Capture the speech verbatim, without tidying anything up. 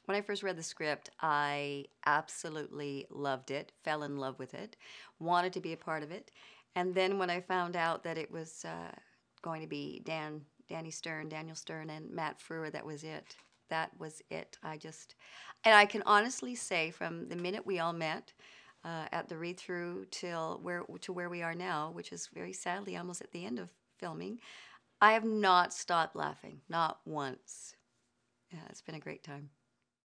When I first read the script, I absolutely loved it, fell in love with it, wanted to be a part of it. And then when I found out that it was uh, going to be Dan, Danny Stern, Daniel Stern, and Matt Frewer, that was it. That was it. I just, and I can honestly say, from the minute we all met uh, at the read through till where to where we are now, which is very sadly almost at the end of filming, I have not stopped laughing, not once. Yeah, it's been a great time.